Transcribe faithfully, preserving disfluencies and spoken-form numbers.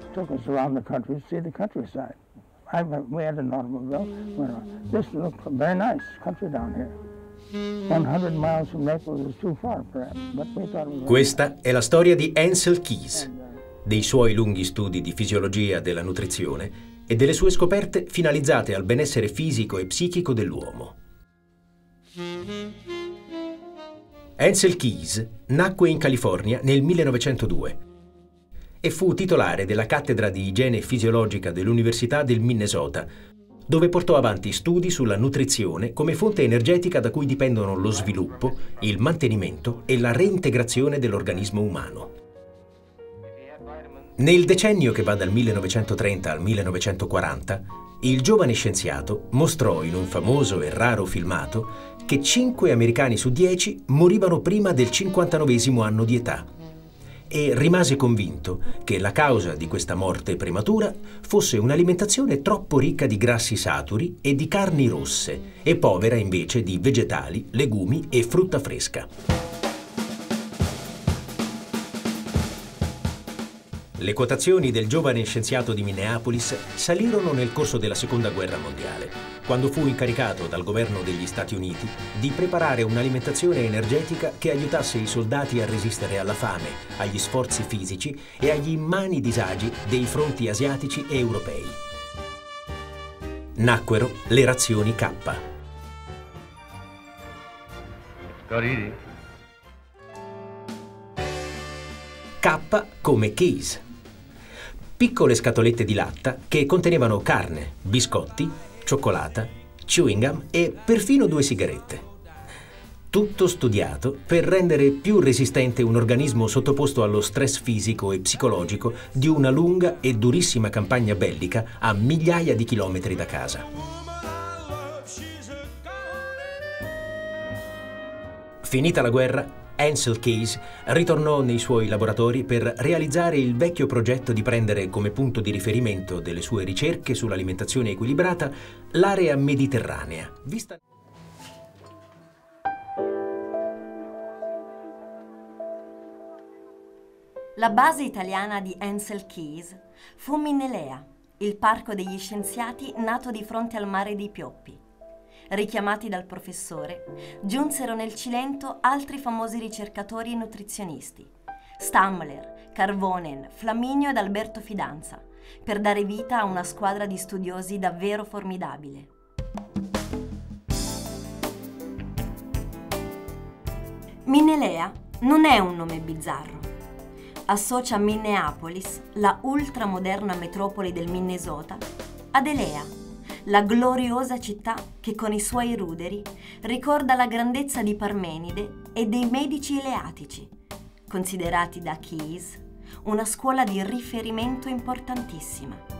took us around the country to see the countryside. I, we had an automobile. This looked very nice country down here. hundred miles from Naples is too far, perhaps, but we thought it was. Questa è la storia di Ansel Keys, dei suoi lunghi studi di fisiologia della nutrizione e delle sue scoperte finalizzate al benessere fisico e psichico dell'uomo. Ansel Keys nacque in California nel millenovecentodue e fu titolare della cattedra di igiene fisiologica dell'Università del Minnesota, dove portò avanti studi sulla nutrizione come fonte energetica da cui dipendono lo sviluppo, il mantenimento e la reintegrazione dell'organismo umano. Nel decennio che va dal millenovecentotrenta al millenovecentoquaranta, il giovane scienziato mostrò in un famoso e raro filmato che cinque americani su dieci morivano prima del cinquantanovesimo anno di età e rimase convinto che la causa di questa morte prematura fosse un'alimentazione troppo ricca di grassi saturi e di carni rosse e povera invece di vegetali, legumi e frutta fresca. Le quotazioni del giovane scienziato di Minneapolis salirono nel corso della Seconda Guerra Mondiale, quando fu incaricato dal governo degli Stati Uniti di preparare un'alimentazione energetica che aiutasse i soldati a resistere alla fame, agli sforzi fisici e agli immani disagi dei fronti asiatici e europei. Nacquero le razioni K. K come Keys. Piccole scatolette di latta che contenevano carne, biscotti, cioccolata, chewing gum e perfino due sigarette. Tutto studiato per rendere più resistente un organismo sottoposto allo stress fisico e psicologico di una lunga e durissima campagna bellica a migliaia di chilometri da casa. Finita la guerra, Ansel Keys ritornò nei suoi laboratori per realizzare il vecchio progetto di prendere come punto di riferimento delle sue ricerche sull'alimentazione equilibrata l'area mediterranea, vista... La base italiana di Ansel Keys fu Minnelea, il parco degli scienziati nato di fronte al mare dei Pioppi. Richiamati dal professore, giunsero nel Cilento altri famosi ricercatori e nutrizionisti, Stamler, Carvonen, Flaminio ed Alberto Fidanza, per dare vita a una squadra di studiosi davvero formidabile. Minnelea non è un nome bizzarro. Associa Minneapolis, la ultramoderna metropoli del Minnesota, ad Elea, la gloriosa città che con i suoi ruderi ricorda la grandezza di Parmenide e dei medici eleatici, considerati da Keys una scuola di riferimento importantissima.